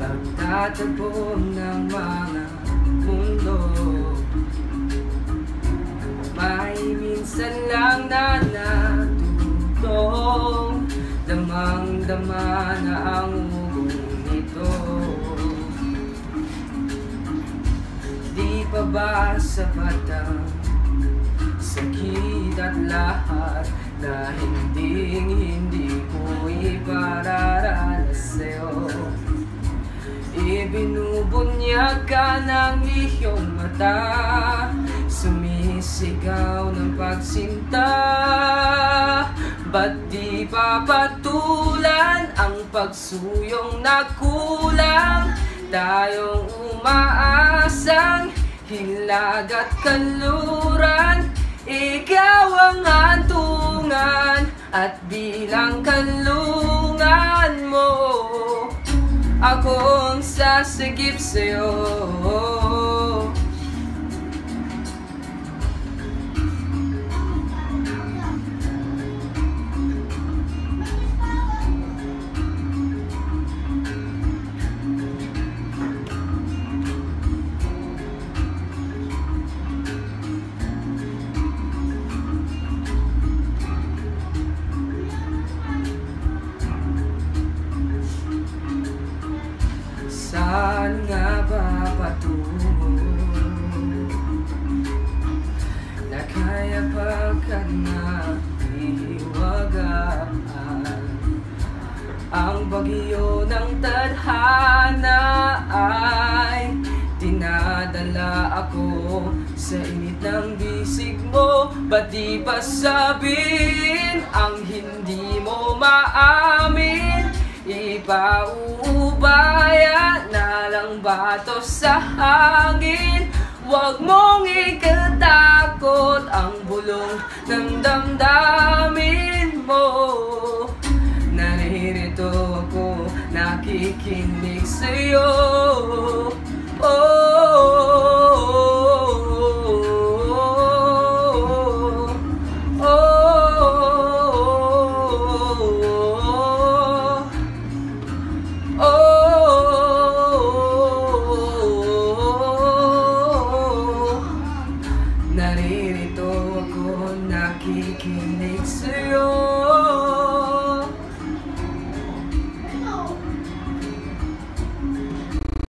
pagtatagpo ng mga mundo. May minsan lang na natutong damang-dama na ang ugong ito. Di pa ba sapat ang sakit at lahat na hindi ko ipararanas sa'yo? Ibinubunyag ka ng iyong mata, sumisigaw ng pagsinta. Ba't di papatulan ang pagsuyong nakulang? Tayong umaasang hilag at kanluran, ikaw ang hantungan at bilang kanlungan mo, akong sasagip sa'yo. Saan nga ba patungo na kaya pagka nahiwagaan? Ang bagyo ng tadhana ay dinadala ako sa init ng bisig mo. Ba't di pa sabihin ang hindi mo maamin? Ipauubaya na lang bato sa hangin. Huwag mong ikatakot ang bulong ng damdamin mo. Naririto ako, nakikinig sa'yo. Naririto ako, nakikinig sa'yo.